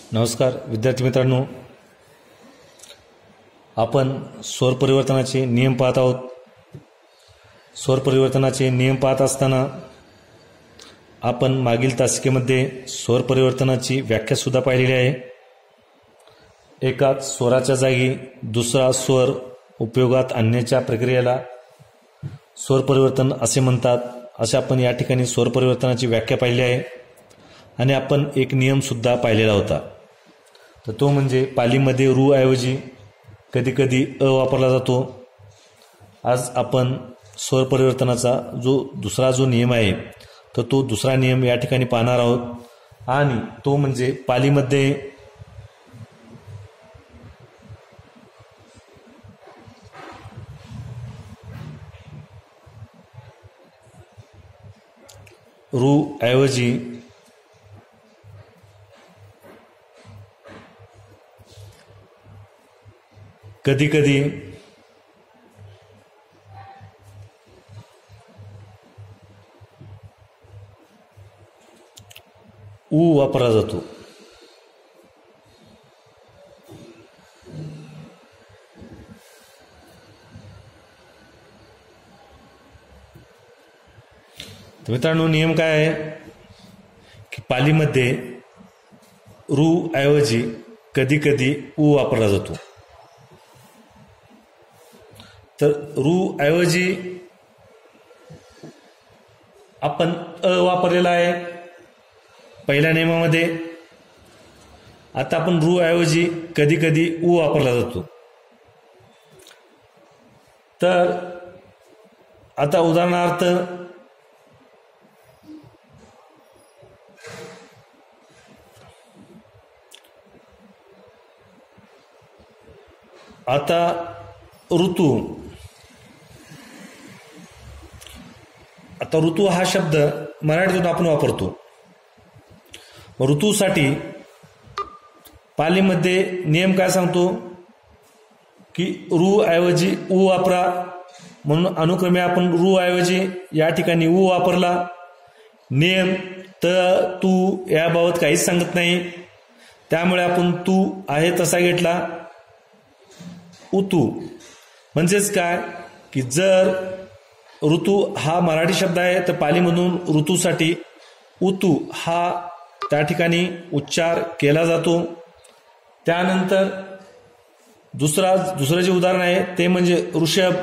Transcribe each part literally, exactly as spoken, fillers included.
नमस्कार विद्यार्थी मित्रांनो, आपण स्वर परिवर्तनाचे नियम पाहत आहोत। स्वर परिवर्तनाचे नियम पाहत असताना आपण मागील तासिकेमध्ये स्वर परिवर्तनाची व्याख्या सुद्धा पाहिलेली आहे। एकाच स्वराच्या जागी दुसरा स्वर उपयोगात आणण्याच्या प्रक्रियेला स्वर परिवर्तन असे म्हणतात। अशा आपण या ठिकाणी स्वर परिवर्तनाची व्याख्या पाहिली आहे आणि आपण एक नियम सुद्धा पाहिलेला होता, तर तो म्हणजे पालीमध्ये रू ऐवजी कधीकधी अ वापरला जातो। आज आपण स्वर परिवर्तनाचा जो दुसरा जो नियम आहे तर तो दुसरा नियम या ठिकाणी पाहणार आहोत आणि तो म्हणजे पालीमध्ये रू ऐवजी कधी कधी ऊ वापरला जातो। तर मित्रांनो, नियम काय आहे की पालीमध्ये रू ऐवजी कधी कधी ऊ वापरला जातो। तर रू ऐवजी आपण अ वापरलेला आहे पहिल्या नियमामध्ये। आता आपण रू ऐवजी कधी कधी ऊ वापरला जातो। तर आता उदाहरणार्थ आता ऋतू, आता ऋतू हा शब्द मराठीतून आपण वापरतो। ऋतूसाठी पालीमध्ये नियम काय सांगतो की रू ऐवजी ऊ वापरा, म्हणून अनुक्रमे आपण रू ऐवजी या ठिकाणी ऊ वापरला। नियम त तू याबाबत काहीच सांगत नाही, त्यामुळे आपण तू आहे तसा घेतला। ऋतू म्हणजेच काय की जर ऋतू हा मराठी शब्द आहे तर पालीमधून ऋतूसाठी ऋतू हा त्या ठिकाणी उच्चार केला जातो। त्यानंतर दुसरा दुसरं जे उदाहरण आहे ते म्हणजे ऋषभ।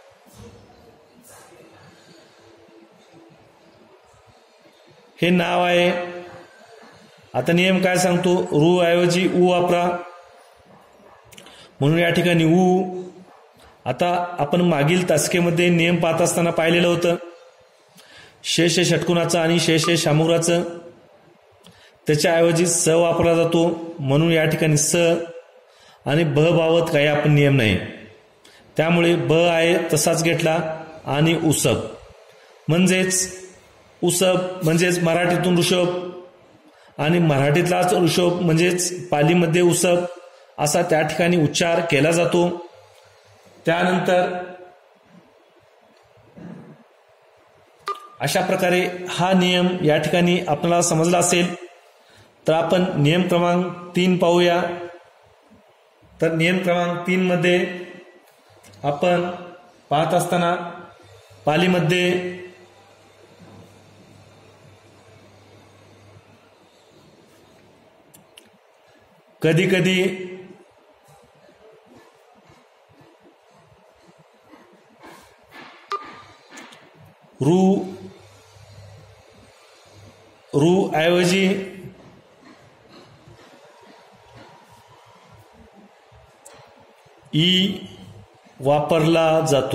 हे नाव आहे। आता नियम काय सांगतो, रू ऐवजी ऊ वापरा, म्हणून या ठिकाणी ऊ। आता आपण मागील तासिकेमध्ये नियम पाहत असताना पाहिलेलं होतं शेष षटकोनाचं आणि शेष शामुराचं, त्याच्याऐवजी स वापरला जातो, म्हणून या ठिकाणी स आणि ब बाबत काही आपण नियम नाही, त्यामुळे ब आहे तसाच घेतला। आणि उसब म्हणजेच उसब म्हणजेच मराठीतून ऋषभ आणि मराठीतलाच ऋषभ म्हणजेच पालीमध्ये उसब असा त्या ठिकाणी उच्चार केला जातो। त्यानंतर अशा प्रकारे हा नियम या ठिकाणी आपल्याला समजला असेल, तर आपण नियम क्रमांक तीन पाहूया। तर नियम क्रमांक तीन मध्ये आपण पाहत असताना पालीमध्ये कधी कधी रू रू ऐवजी ई वापरला जातो।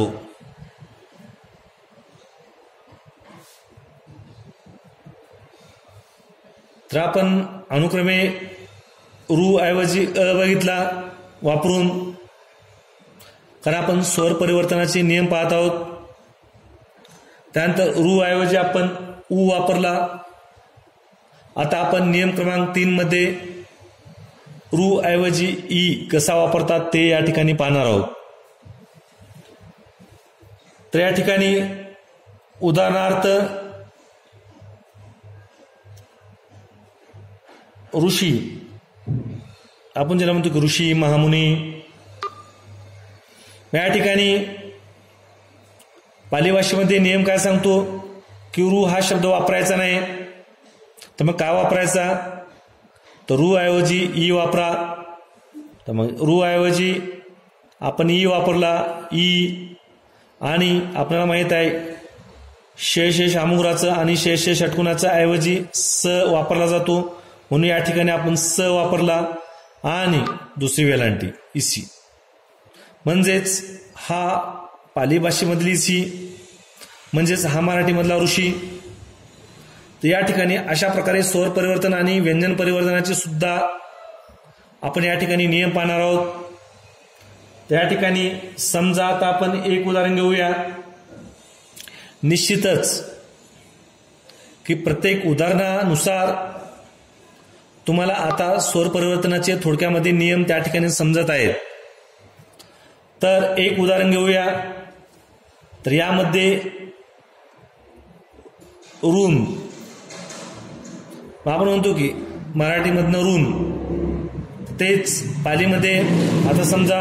तर आपण अनुक्रमे रू ऐवजी अ बघितला वापरून, कारण आपण स्वर परिवर्तनाचे नियम पाहत आहोत। त्यानंतर रू ऐवजी आपण ऊ वापरला। आता आपण नियम क्रमांक तीन मध्ये रू ऐवजी ई कसा वापरतात ते या ठिकाणी पाहणार आहोत। तर या ठिकाणी उदाहरणार्थ ऋषी आपण ज्याला म्हणतो की ऋषी महामुनी, या ठिकाणी पाली भाषेमध्ये नियम काय सांगतो की रू हा शब्द वापरायचा नाही. तर मग काय वापरायचा, तर रू ऐवजी ई वापरा. तर मग रू ऐवजी आपण ई वापरला, ई. आणि आपल्याला माहित आहे शेष आमुराचं आणि शेष षटकोनाचा ऐवजी स वापरला जातो, म्हणून या ठिकाणी आपण स वापरला. आणि दुसरी वेलांटी इसी, म्हणजेच हा पाली भाषेमधली इसी, म्हणजेच हा मराठीमधला ऋषी. तर या ठिकाणी अशा प्रकारे स्वर परिवर्तन आणि व्यंजन परिवर्तनाचे सुद्धा आपण या ठिकाणी नियम पाहणार आहोत. त्या ठिकाणी समजा आता आपण एक उदाहरण घेऊया. निश्चितच की प्रत्येक उदाहरणानुसार तुम्हाला आता स्वर परिवर्तनाचे थोडक्यामध्ये नियम त्या ठिकाणी समजत आहेत. तर एक उदाहरण घेऊया. तर यामध्ये ऋण, आपण म्हणतो की मराठीमधनं ऋण, तेच पालीमध्ये आता समजा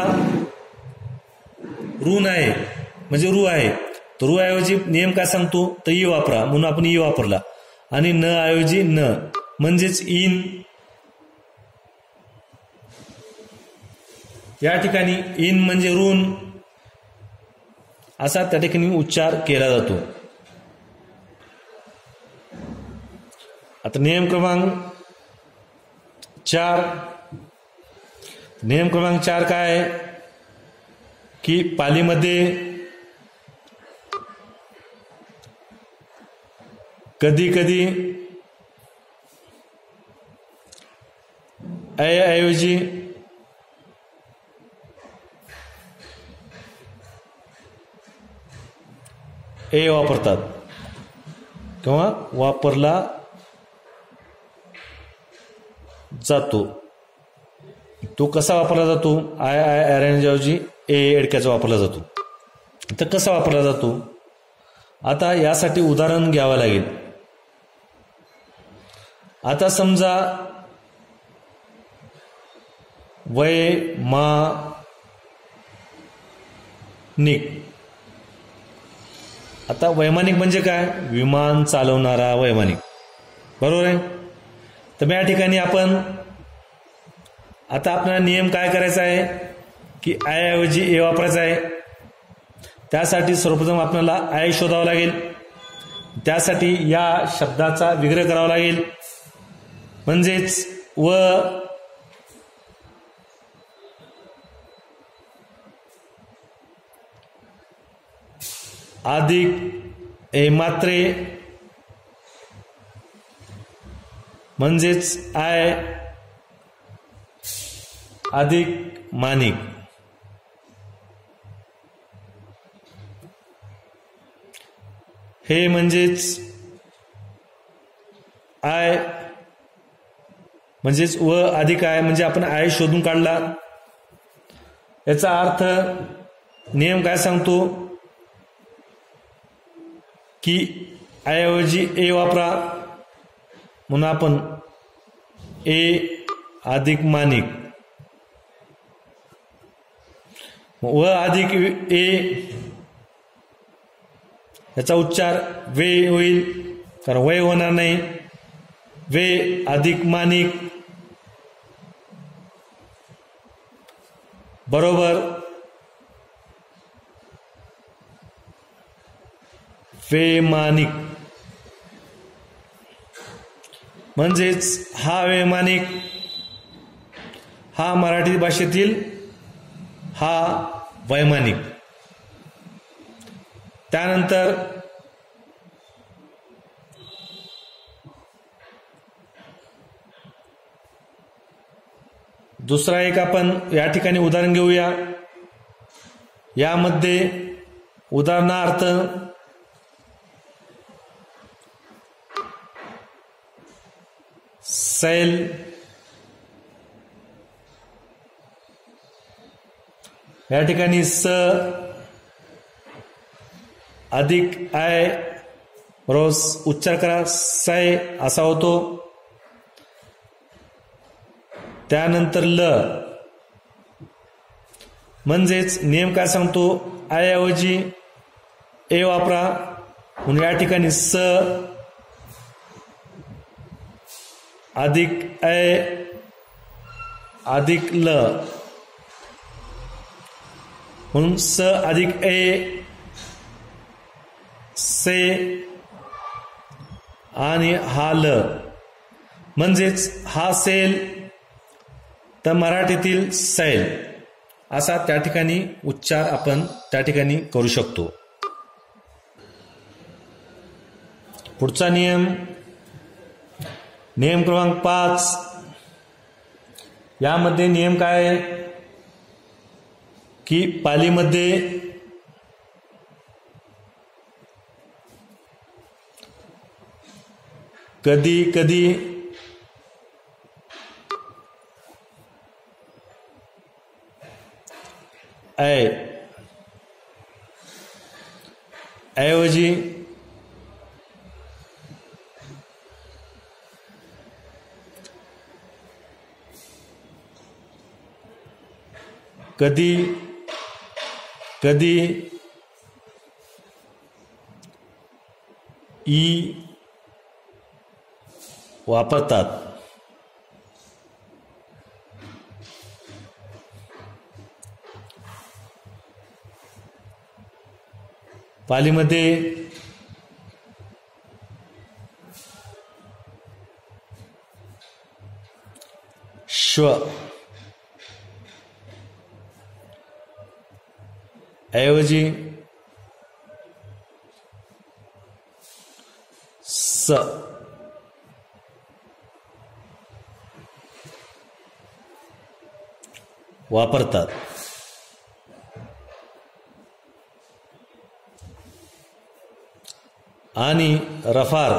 ऋण आहे म्हणजे रू आहे, तर रू ऐवजी नियम काय सांगतो, तर ई वापरा, म्हणून आपण ई वापरला. आणि न ऐवजी न, म्हणजेच इन. या ठिकाणी इन म्हणजे ऋण असा त्या ठिकाणी उच्चार केला जातो. आता नियम क्रमांक चार. नियम क्रमांक चार काय आहे की पालीमध्ये कधी कधी ऐ ऐवजी ए वापरतात किंवा वापरला जातो. तो कसा वापरला जातो, आय आय ऐवजी ए एडक्याचा वापरला जातो. तर कसा वापरला जातो, आता यासाठी उदाहरण घ्यावं लागेल. आता समजा वै मा निक. आता वैमानिक म्हणजे काय, विमान चालवणारा वैमानिक, बरोबर आहे. तर या ठिकाणी आपण आता आपल्याला नियम काय करायचा आहे की आय ऐवजी ए वापरायचा आहे. त्यासाठी सर्वप्रथम आपल्याला आय शोधावं लागेल. त्यासाठी या शब्दाचा विग्रह करावा लागेल, म्हणजेच व अधिक ए मात्रे, म्हणजेच आय अधिक मानिक. हे म्हणजेच आय म्हणजेच व अधिक आय, म्हणजे आपण आय शोधून काढला. याचा अर्थ नियम काय सांगतो की आय ऐवजी ए वापरा, म्हणून आपण ए अधिक मानिक, व अधिक ए, याचा उच्चार वे होईल कारण वय होणार नाही. वे अधिक मानिक बरोबर वैमानिक. म्हणजेच हा वैमानिक हा मराठी भाषेतील हा वैमानिक. त्यानंतर दुसरा एक आपण या ठिकाणी उदाहरण घेऊया. यामध्ये उदाहरणार्थ सैल, या ठिकाणी स अधिक आय रोज उच्चार करा, सै असा होतो. त्यानंतर ल, म्हणजेच नियम काय सांगतो, ऐवजी ए वापरा, म्हणून या ठिकाणी स अधिक ऐ अधिक ल, म्हणून स अधिक ए से आणि हा ल, म्हणजेच हा सेल तर मराठीतील सैल असा त्या ठिकाणी उच्चार आपण त्या ठिकाणी करू शकतो. पुढचा नियम, नियम क्रमांक पाच. यामध्ये नियम काय आहे की पालीमध्ये कधी कधी ऐ ऐवजी कधी कधी ई वापरतात. पालीमध्ये श्व ऐवजी स वापरतात. आणि रफार,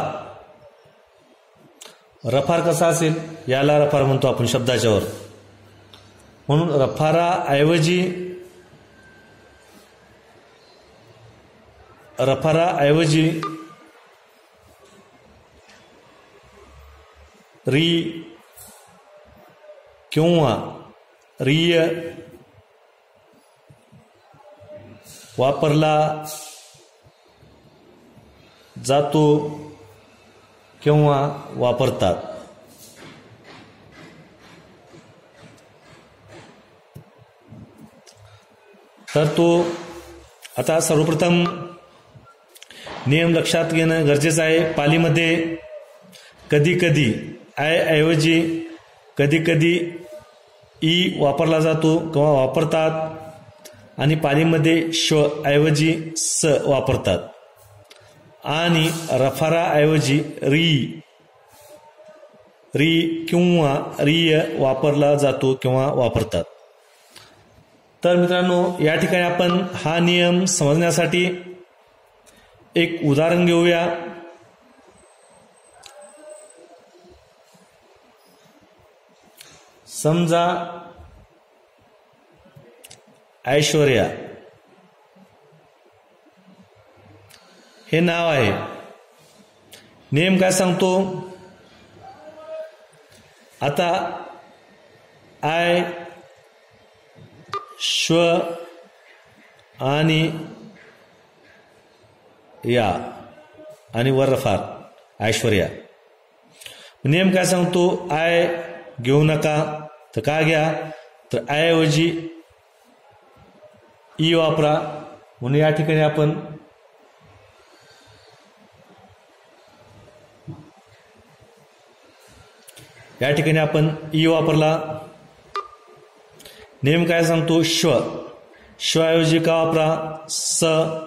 रफार कसा असेल, याला रफार म्हणतो आपण शब्दाच्यावर, म्हणून रफारा ऐवजी रफारा ऐवजी री किंवा रिय वापरला जातो किंवा वापरतात. तर तो आता सर्वप्रथम नियम लक्षात घेणं गरजेचं आहे. पालीमध्ये कधी कधी आय ऐवजी कधी कधी ई वापरला जातो किंवा वापरतात, आणि पालीमध्ये श्व ऐवजी स वापरतात, आणि रफारा ऐवजी री री किंवा रिय वापरला जातो किंवा वापरतात. तर मित्रांनो, या ठिकाणी आपण हा नियम समजण्यासाठी एक उदाहरण घेऊया. समजा ऐश्वर्या हे नाव आहे. नियम काय सांगतो, आता आय श्व आणि या आणि वर रफार ऐश्वर्या. नियम काय सांगतो, आय घेऊ नका, तर का घ्या, तर ऐवजी ई वापरा, म्हणून या ठिकाणी आपण या ठिकाणी आपण ई वापरला. नियम काय सांगतो, श्व श्व ऐवजी का वापरा, स,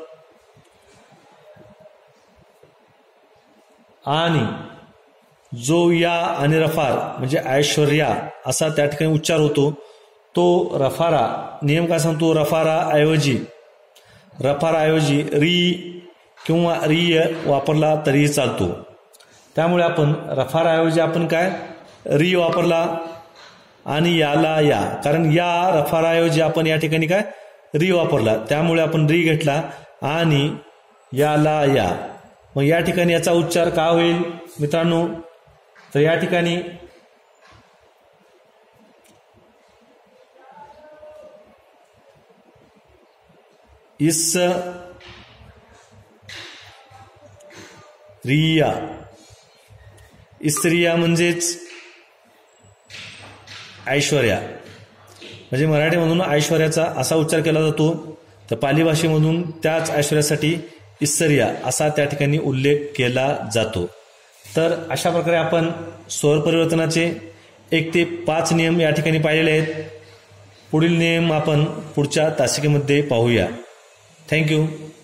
आणि जो या आणि रफार म्हणजे ऐश्वर्या असा त्या ठिकाणी उच्चार होतो तो रफारा. नियम काय सांगतो, रफारा ऐवजी रफारा ऐवजी री किंवा रिय वापरला तरीही चालतो. त्यामुळे आपण रफारा ऐवजी आपण काय री वापरला, आणि याला या, कारण या रफारा ऐवजी आपण या ठिकाणी काय री वापरला, त्यामुळे आपण री घेतला, आणि याला या. मग या ठिकाणी याचा उच्चार का होईल मित्रांनो, तर या ठिकाणी इस रिया, इस्त्रिया म्हणजेच ऐश्वर्या, म्हणजे मराठीमधून ऐश्वर्याचा असा उच्चार केला जातो, तर पाली भाषेमधून त्याच ऐश्वर्यासाठी इस्त्रिया असा त्या ठिकाणी उल्लेख केला जातो. तर अशा प्रकारे आपण स्वर परिवर्तनाचे एक ते पाच नियम या ठिकाणी पाहिलेले आहेत. पुढील नियम आपण पुढच्या तासिकेमध्ये पाहूया. थँक्यू.